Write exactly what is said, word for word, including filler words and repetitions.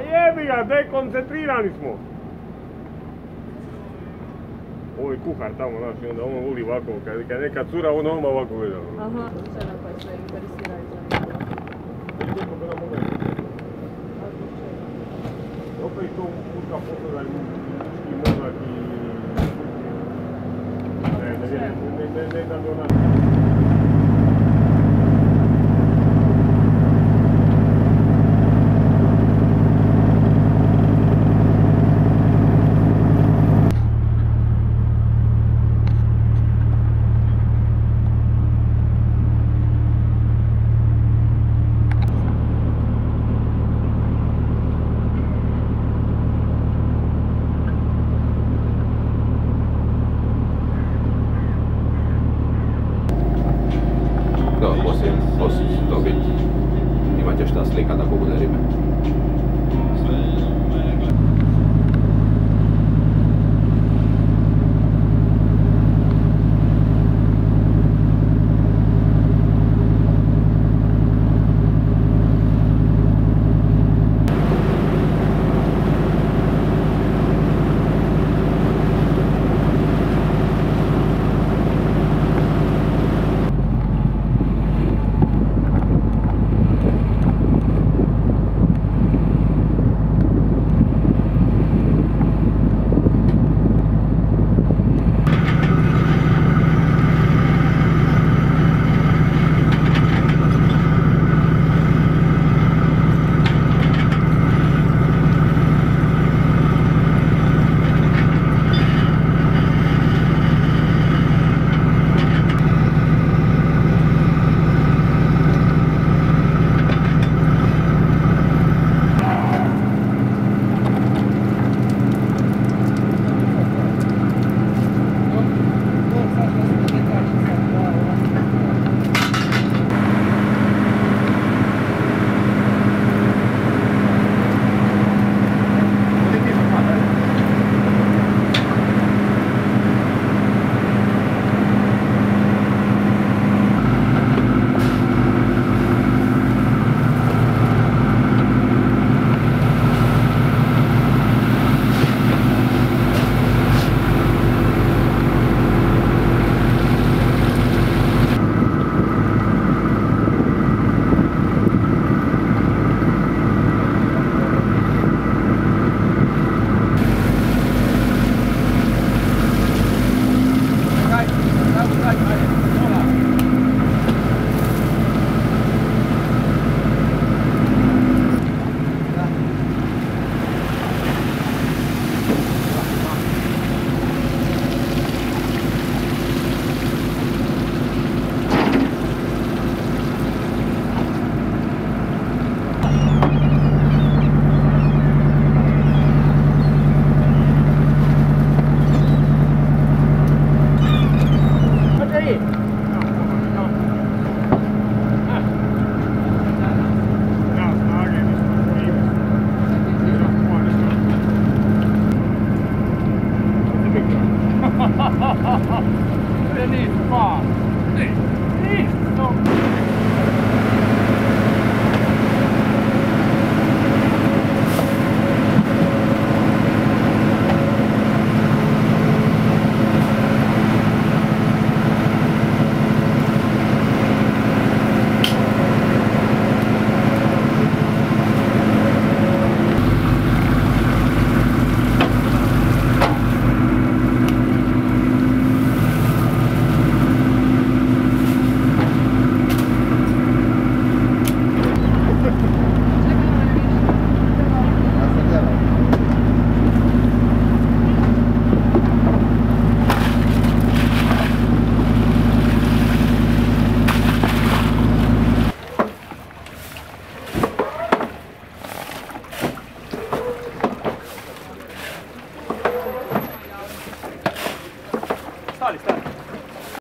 jebi ga, dekoncentrirani smo. Ovo je kuhar tamo, znaš, i onda on voli ovako, kad, kad neka cura, on odmah ovako gleda. Aha, žena koja se interesira i za opet to putka pogleda i muški mozak i... Ne, ne, ne, ne, ne, ne da bi ona... Poslije, poslije će to biti. Imat će šta slikat ako bude